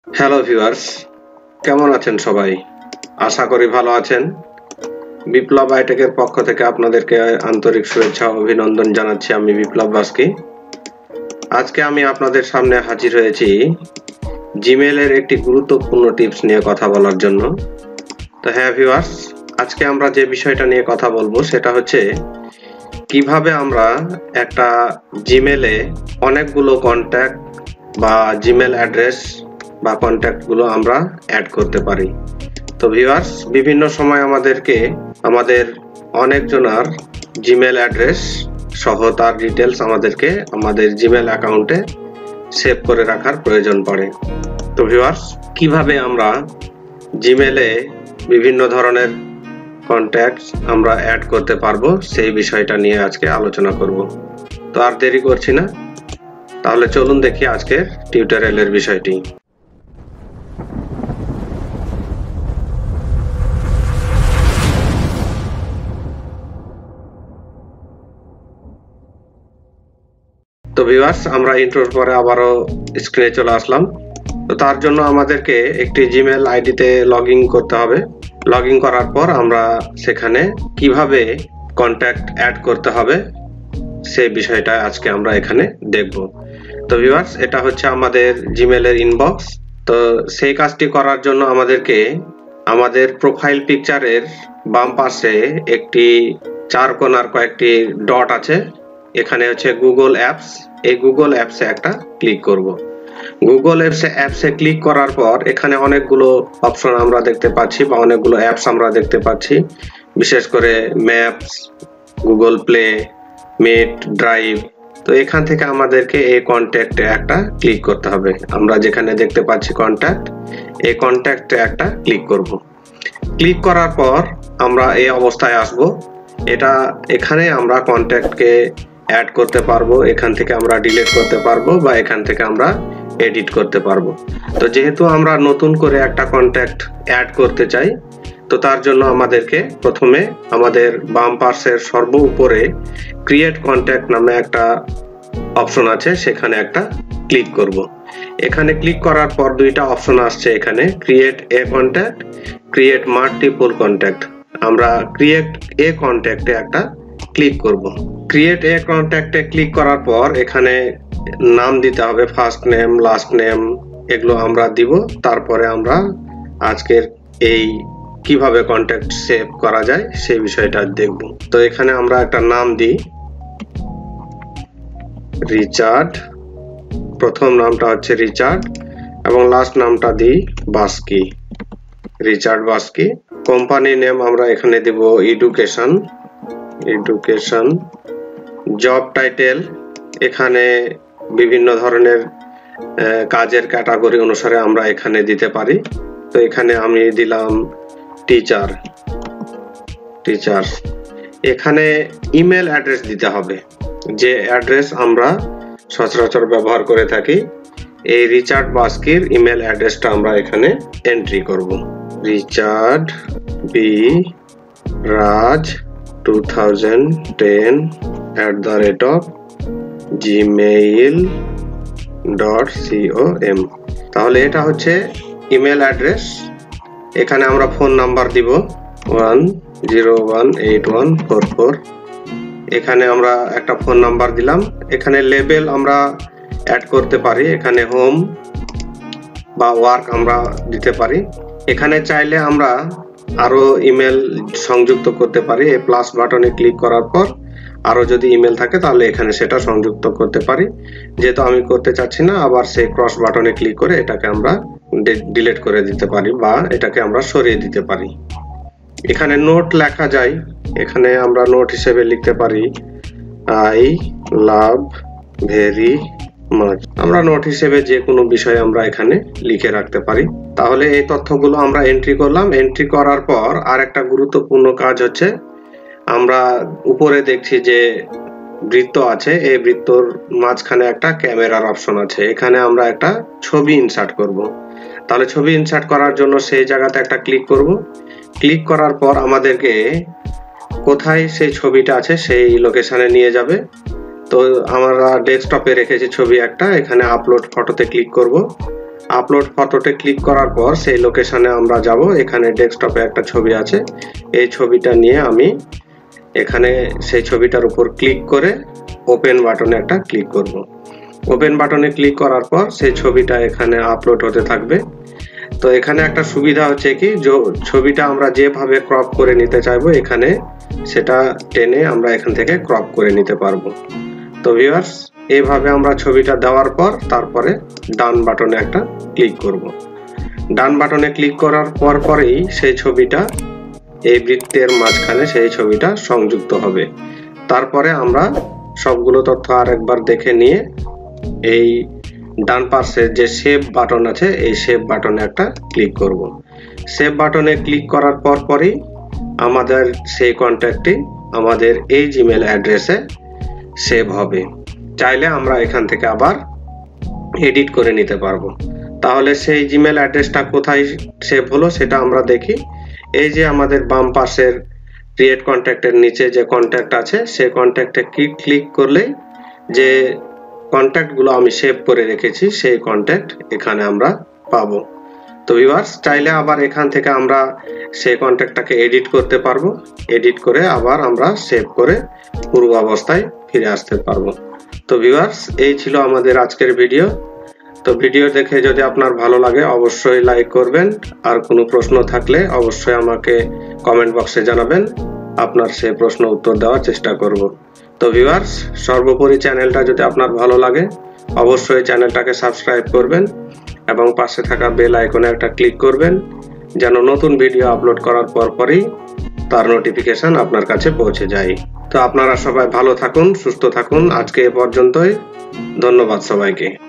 Hello viewers, কেমন আছেন সবাই? আশা করি ভালো আছেন। বিপ্লব আইটেকের পক্ষ থেকে আপনাদেরকে আন্তরিক শুভেচ্ছা ও অভিনন্দন জানাচ্ছি। আমি বিপ্লব বাস্কি। আজকে আমি আপনাদের সামনে হাজির হয়েছি জিমেইলের একটি গুরুত্বপূর্ণ টিপস নিয়ে কথা বলার জন্য। তো হ্যাঁ ভিউয়ার্স, আজকে আমরা যে বিষয়টা নিয়ে কথা বলবো সেটা হচ্ছে কিভাবে আমরা একটা জিমেইলে অনেকগুলো কন্ট্যাক্ট বা জিমেইল অ্যাড্রেস বা কন্ট্যাক্ট গুলো আমরা অ্যাড করতে পারি। তো ভিউয়ার্স, বিভিন্ন সময় আমাদের অনেকজনার জিমেইল অ্যাড্রেস সহ তার ডিটেলস আমাদেরকে আমাদের জিমেইল অ্যাকাউন্টে সেভ করে রাখার প্রয়োজন পড়ে। তো ভিউয়ার্স, কিভাবে আমরা জিমেইলে বিভিন্ন ধরনের কন্ট্যাক্টস আমরা অ্যাড করতে পারবো সেই বিষয়টা নিয়ে আজকে আলোচনা করব। তো আর দেরি করছি না, তাহলে চলুন দেখি আজকের টিউটোরিয়ালের বিষয়টি। তো ভিউয়ার্স, আমরা ইন্ট্রোর পরে আবারও স্ক্রিনে চলে আসলাম। তো তার জন্য আমাদেরকে একটি জিমেইল আইডিতে লগইন করতে হবে। লগইন করার পর আমরা সেখানে কিভাবে কন্ট্যাক্ট অ্যাড করতে হবে সেই বিষয়টা আজকে আমরা এখানে দেখব। তো ভিউয়ার্স, এটা হচ্ছে আমাদের জিমেইলের ইনবক্স। তো সেই কাজটি করার জন্য আমাদেরকে আমাদের প্রোফাইল পিকচারের বাম পাশে একটি চার কোণার কয়েকটি ডট আছে, এখানে হচ্ছে গুগল অ্যাপস। এই গুগল অ্যাপসে একটা ক্লিক করব। গুগল অ্যাপসে ক্লিক করার পর এখানে অনেকগুলো অপশন আমরা দেখতে পাচ্ছি বা অনেকগুলো অ্যাপস আমরা দেখতে পাচ্ছি, বিশেষ করে maps, Google play, meet, drive. তো এখান থেকে আমাদেরকে এই কন্ট্যাক্টে একটা ক্লিক করতে হবে। আমরা যেখানে দেখতে পাচ্ছি কন্ট্যাক্ট, এই কন্ট্যাক্টে একটা ক্লিক করব। ক্লিক করার পর আমরা এই অবস্থায় আসব। এখানে আমরা কন্ট্যাক্টকে অ্যাড করতে পারবো, এখান থেকে আমরা ডিলিট করতে পারবো বা এখান থেকে আমরা এডিট করতে পারবো। তো যেহেতু আমরা নতুন করে একটা কন্ট্যাক্ট অ্যাড করতে চাই, তো তার জন্য আমাদেরকে প্রথমে আমাদের বাম পাশের সর্ব উপরে ক্রিয়েট কন্ট্যাক্ট নামে একটা অপশন আছে, সেখানে একটা ক্লিক করব। এখানে ক্লিক করার পর দুইটা অপশন আসছে, এখানে create a contact, create multiple contact. আমরা ক্রিয়েট এ কন্ট্যাক্টে একটা ক্লিক করব। ক্রিয়েট এ কন্ট্যাক্টে ক্লিক করার পর এখানে নাম দিতে হবে, ফার্স্ট নেম, লাস্ট নেম, এগুলো আমরা দিব। তারপরে আমরা আজকের এই কিভাবে কন্ট্যাক্ট সেভ করা যায় সেই বিষয়টা দেখব। তো এখানে আমরা একটা নাম দিই রিচার্ড, প্রথম নামটা হচ্ছে রিচার্ড এবং লাস্ট নামটা দিই Baski, Richard Baski. Company name আমরা এখানে দেব এডুকেশন। জব টাইটেল, এখানে বিভিন্ন ধরনের কাজের ক্যাটাগরি অনুসারে আমরা এখানে দিতে পারি। তো এখানে আমি দিলাম টিচার। এখানে ইমেল অ্যাড্রেস দিতে হবে, যে অ্যাড্রেস আমরা সচরাচর ব্যবহার করে থাকি। এই রিচার্ড বাস্কির ইমেল অ্যাড্রেসটা আমরা এখানে এন্ট্রি করব। Richard B Raj 2010@gmail.com। তাহলে এটা হচ্ছে ইমেল অ্যাড্রেস। এখানে আমরা ফোন নাম্বার দিব 1018144। এখানে আমরা একটা ফোন নাম্বার দিলাম। এখানে লেবেল আমরা অ্যাড করতে পারি, এখানে হোম বা ওয়ার্ক আমরা দিতে পারি। এখানে চাইলে আমরা আরো ইমেল সংযুক্ত করতে পারি। এই প্লাস বাটনে ক্লিক করার পর আরো যদি ইমেল থাকে তাহলে এখানে সেটা সংযুক্ত করতে পারি। যেহেতু আমি করতে চাচ্ছি না, আবার সেই ক্রস বাটনে ক্লিক করে এটাকে আমরা ডিলিট করে দিতে পারি বা এটাকে আমরা সরিয়ে দিতে পারি। এখানে নোট লেখা যায়, এখানে আমরা নোট হিসেবে লিখতে পারি আই লাভ ভেরি মাচ। আমরা নোট হিসেবে যে কোনো বিষয় আমরা এখানে লিখে রাখতে পারি। তাহলে এই তথ্যগুলো আমরা এন্ট্রি করলাম। এন্ট্রি করার পর আর একটা গুরুত্বপূর্ণ কাজ হচ্ছে, আমরা উপরে দেখছি যে বৃত্ত আছে, এই বৃত্তর মাঝখানে একটা ক্যামেরার অপশন আছে, এখানে আমরা একটা ছবি ইনসার্ট করব। তাহলে ছবি ইনসার্ট করার জন্য সেই জায়গাতে একটা ক্লিক করব। ক্লিক করার পর আমাদেরকে কোথায় সেই ছবিটা আছে সেই লোকেশনে নিয়ে যাবে। তো আমরা ডেস্কটপে রেখেছি ছবি একটা, এখানে আপলোড ফটোতে ক্লিক করব। আপলোড ফটোতে ক্লিক করার পর সেই লোকেশনে আমরা যাব। এখানে ডেস্কটপে একটা ছবি আছে, এই ছবিটা নিয়ে আমি এখানে সেই ছবিটার উপর ক্লিক করে ওপেন বাটনে একটা ক্লিক করব। ওপেন বাটনে ক্লিক করার পর সেই ছবিটা এখানে আপলোড হতে থাকবে। তো এখানে একটা সুবিধা হচ্ছে কি, ছবিটা আমরা যেভাবে ক্রপ করে নিতে চাইবো এখানে সেটা টেনে আমরা এখান থেকে ক্রপ করে নিতে পারবো। তো ভিউয়ার্স, এইভাবে আমরা ছবিটা দেওয়ার পর তারপরে ডান বাটনে একটা ক্লিক করব। ডান বাটনে ক্লিক করার পরেই সেই ছবিটা এই বৃত্তের মাঝখানে সেই ছবিটা সংযুক্ত হবে। তারপরে আমরা সবগুলো তথ্য আরেকবার দেখে নিয়ে এই ডান পাশে যে সেভ বাটন আছে এই সেভ বাটনে একটা ক্লিক করব। সেভ বাটনে ক্লিক করার পরই আমাদের সেই কন্ট্যাক্টটি আমাদের এই জিমেল অ্যাড্রেসে সেভ হবে। চাইলে আমরা এখান থেকে আবার এডিট করে নিতে পারবো। তাহলে সেই জিমেল অ্যাড্রেসটা কোথায় সেভ হলো সেটা আমরা দেখি। এই যে আমাদের বাম পাশের ক্রিয়েট কন্ট্যাক্টের নিচে যে কন্ট্যাক্ট আছে সেই কন্ট্যাক্টে ক্লিক করলেই যে কন্ট্যাক্টগুলো আমি সেভ করে রেখেছি সেই কন্ট্যাক্ট এখানে আমরা পাবো। তো ভিউয়ার্স, চাইলে আবার এখান থেকে আমরা সেই কন্ট্যাক্টটাকে এডিট করতে পারবো। এডিট করে আবার আমরা সেভ করে পূর্ব অবস্থায় ফিরে আসতে পারবো। তো ভিউয়ার্স, এই ছিল আমাদের আজকের ভিডিও। তো ভিডিও দেখে যদি আপনার ভালো লাগে অবশ্যই লাইক করবেন, আর কোনো প্রশ্ন থাকলে অবশ্যই আমাকে কমেন্ট বক্সে জানাবেন। আপনার সেই প্রশ্ন উত্তর দেওয়ার চেষ্টা করব। তো ভিউয়ার্স, সর্বোপরি চ্যানেলটা যদি আপনার ভালো লাগে অবশ্যই চ্যানেলটাকে সাবস্ক্রাইব করবেন এবং পাশে থাকা বেল আইকনে একটা ক্লিক করবেন, যেন নতুন ভিডিও আপলোড করার পরই তার নোটিফিকেশন আপনার কাছে পৌঁছে যায়। তো আপনারা সবাই ভালো থাকুন, সুস্থ থাকুন। আজকে এ পর্যন্তই। ধন্যবাদ সবাইকে।